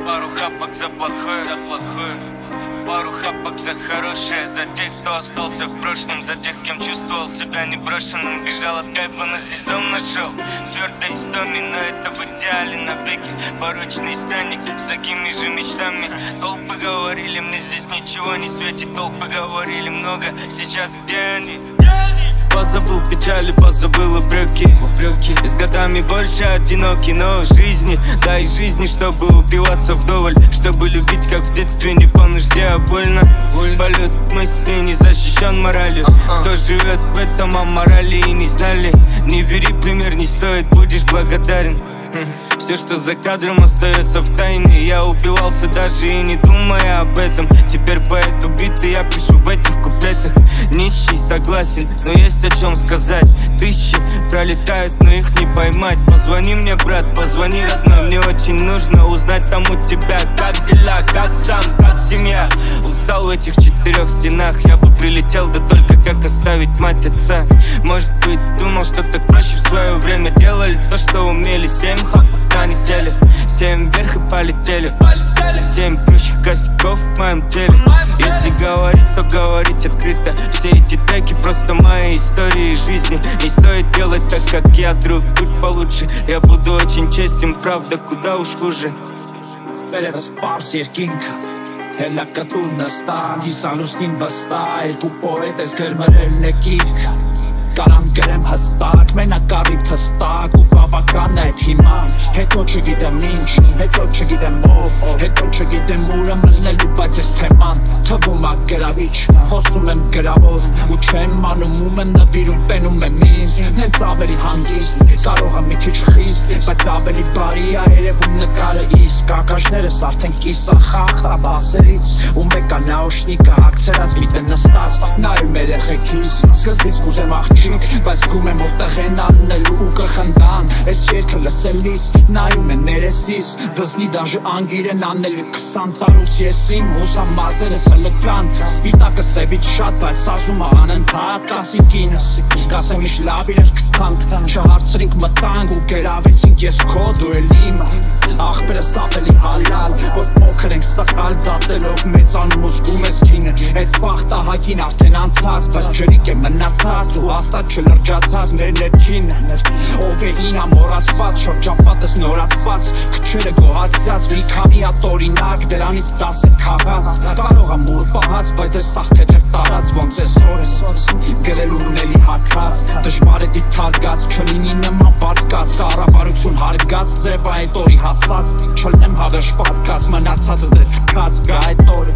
Пару хапок за плохое, пару хапок за хорошее. За тех, кто остался в прошлом, за тех, с кем чувствовал себя неброшенным. Бежал от кайфа, но здесь дом нашел. Твердо истоми, но это в идеале навеки. Порочный странник с такими же мечтами. Толпы говорили, мне здесь ничего не светит. Толпы говорили много, сейчас где они? Позабыл печали, позабыл упреки. И с годами больше одинокий, но жизни, дай жизни, чтобы упиваться вдоволь, чтобы любить, как в детстве, не по нужде, а вольно. Полет мысли не защищен моралью. Кто живет в этом, а морали и не знали. Не бери пример, не стоит, будешь благодарен. Все, что за кадром, остается в тайне. Я убивался даже и не думая об этом. Теперь поэт убитый, я пишу в этих куплетах. Нищий согласен, но есть о чем сказать. Тысячи пролетают, но их не поймать. Позвони мне, брат, позвони, родной. Мне очень нужно узнать там у тебя, как дела, как сам, как семья. Устал в этих четырех стенах. Я бы прилетел, да только как оставить мать отца. Может быть, думал, что так проще в свое время. Делали то, что умели. 7 хапок на неделе, 7 вверх и полетели. 7 прочих косяков в моем теле. Если говорить, то говорить открыто. Все эти треки просто мои истории жизни. Не стоит делать так, как я, друг, будь получше. Я буду очень честен, правда, куда уж хуже. Վերևս երկինքը հելակը տուր նստակ Իսանուսնին վստահ ու պորետ ես գրմրել նեկինքը Կարամ գրեմ հստակ, մենակարիտ հստակ ու բավական այդ հիմա Հետո չգիտեմ ինչ, հետո չգիտեմ ով, հետո չգիտեմ ուրը մլնելու, բայց ես թեման Թվում ա գրավիչ, խոսում եմ գրավոր ու չեմ անում ում եմ նվիրում, պենում եմ ինձ Հենց ավելի հանգիստ, կարող եմ մի քիչ խիստ, բայց ավելի բարի ա երևում նկարը իսկ Ակաշներս արդեն կիսախախտ աբասերից ու մեկա նաուշնիկը հագցրած միտը նստած Նայում երեխեքիս, սկզբից կուզեմ աղջիկ Բայց գում եմ որտեղ են աննելու ու կխնդան Այս երկը լսելիս, նայում են ներեսիս Դզնի դաժը անգիր են անելու 20 տարուց ես իմ Հուսամ մազերս հլկան Սպիտակը սևից շատ, բայց սազում անընդհատ Կասի կինս, կասեմ իշ լավ իրեր կտանք Չհարցրինք մտանք ու գերավեցինք ես քո դու էլ իմը Աղբերս ավելի հալալ, որ փոքր ենք սխալ դատելով մեծանում ու զգում ես կինը Այդ պախտահակին արդեն անցած, բայց ջրիկ է մնացած ու հաստատ չլրջացած մեր ներքինը Ով է ինա մորացված, շրջապատս նորացված Քչերը գոհացած, մի քանի ատորինակ, դրանից 10 քաղաց Կարող եմ ուր պահած, բայց ես սաղ թեթև տարած, ոնց ես հորս Գելել ունելի հարկած, դժվար է դիթալգած, չլինի նման վարկած Կառավարություն հարգած, ձև այդ օրի հաստած Չլնեմ հավերժ պարկած, մնացածը դե թքած, գա այդ օրը